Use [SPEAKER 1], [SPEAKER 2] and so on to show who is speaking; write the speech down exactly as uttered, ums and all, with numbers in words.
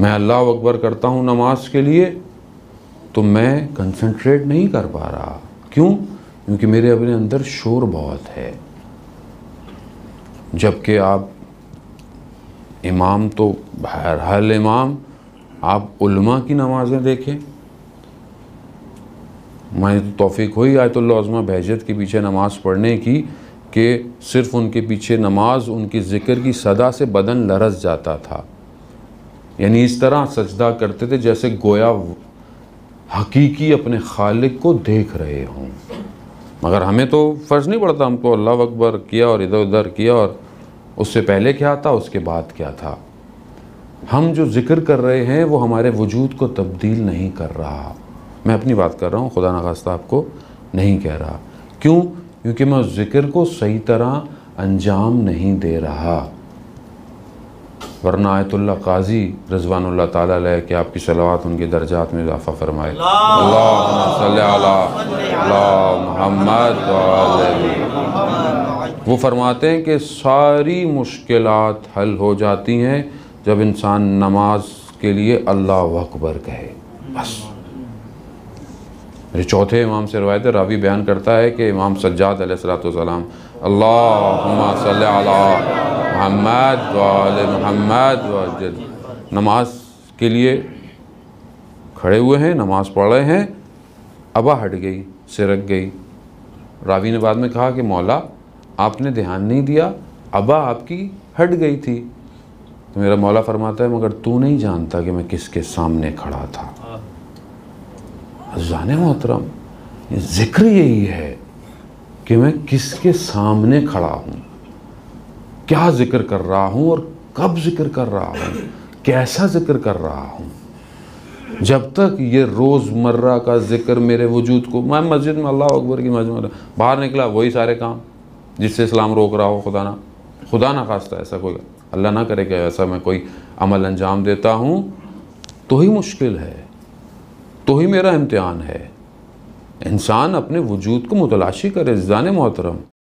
[SPEAKER 1] मैं अल्लाह अकबर करता हूँ नमाज के लिए तो मैं कंसंट्रेट नहीं कर पा रहा। क्यों? क्योंकि मेरे अपने अंदर शोर बहुत है। जबकि आप इमाम तो बहरहाल इमाम, आप उलमा की नमाज़ें देखें। मैं तो तौफीक हुई आयतुल्लाह उज़्मा बहजत के पीछे नमाज़ पढ़ने की कि सिर्फ़ उनके पीछे नमाज उनकी ज़िक्र की सदा से बदन लरज़ जाता था। यानी इस तरह सजदा करते थे जैसे गोया हकीकी अपने खालिक को देख रहे हों। मगर हमें तो फ़र्ज़ नहीं पड़ता, हम तो अल्लाह अकबर किया और इधर उधर किया, और उससे पहले क्या था उसके बाद क्या था। हम जो ज़िक्र कर रहे हैं वो हमारे वजूद को तब्दील नहीं कर रहा। मैं अपनी बात कर रहा हूँ, खुदा न खास्ता आपको नहीं कह रहा। क्यों? क्योंकि मैं उस ज़िक्र को सही तरह अंजाम नहीं दे रहा। वरना आयतुल्लाह काजी रज़वानुल्लाह ताला अलैह कि आपकी सलावत उनके दर्जात में इज़ाफ़ा फरमाए। अल्लाहुम्मा सल्ली अला मुहम्मद व आले। वो फरमाते हैं कि सारी मुश्किलात हल हो जाती हैं जब इंसान नमाज के लिए अल्लाह अकबर कहे, बस। मेरे चौथे इमाम से रवायत रावी बयान करता है कि इमाम सज्जाद अलैहिस्सलातु वस्सलाम अल्लाहुम्मा सल्ली अला मुहम्मद व आले मुहम्मद व नमाज के लिए खड़े हुए हैं, नमाज़ पढ़ रहे हैं, अबा हट गई, सिरक गई। रावी ने बाद में कहा कि मौला आपने ध्यान नहीं दिया, अबा आपकी हट गई थी। तो मेरा मौला फरमाता है मगर तू नहीं जानता कि मैं किसके सामने खड़ा था। जाने मोहतरम, ये ज़िक्र यही है कि मैं किसके सामने खड़ा हूँ, क्या ज़िक्र कर रहा हूँ और कब ज़िक्र कर रहा हूँ, कैसा ज़िक्र कर रहा हूँ। जब तक ये रोज़मर्रा का ज़िक्र मेरे वजूद को, मैं मस्जिद में अल्लाह अकबर की मस्जिद में बाहर निकला वही सारे काम जिससे इस्लाम रोक रहा हो, खुदा ना खुदा ना खास्ता ऐसा कोई अल्लाह ना करे कि ऐसा मैं कोई अमल अंजाम देता हूँ तो ही मुश्किल है, तो ही मेरा इम्तिहान है। इंसान अपने वजूद को मुतलाशी करे। जाने मोहतरम,